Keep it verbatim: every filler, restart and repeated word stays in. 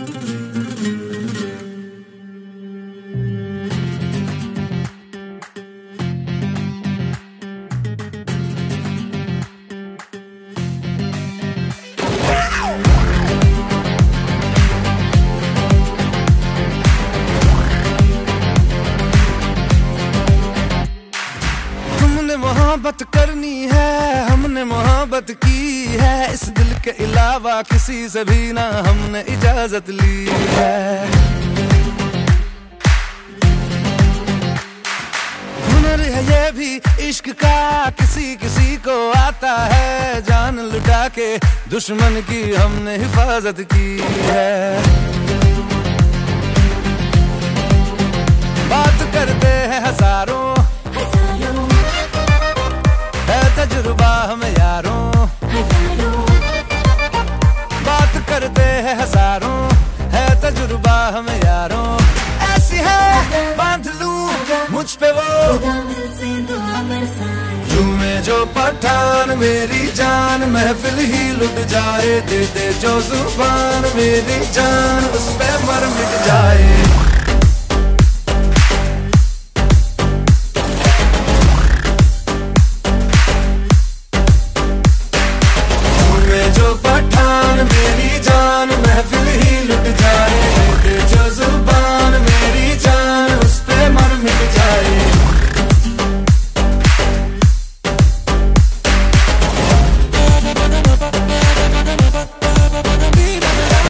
मोहब्बत करनी है, हमने मोहब्बत की है, इस दिल के अलावा किसी से भी ना हमने इजाजत ली है। हुनर है ये भी इश्क का, किसी किसी को आता है, जान लुटा के दुश्मन की हमने हिफाजत की है। बात करते हैं हजारों, तजुर्बा हम यारों, बात करते हैं हजारों, है तजुर्बा हम यारों। ऐसी है बांध लूं मुझ पे वो झूमे जो पठान, मेरी जान महफिल ही लुट जाए, दे दे जो जुबान, मेरी जान उस पे मर मिट जाए।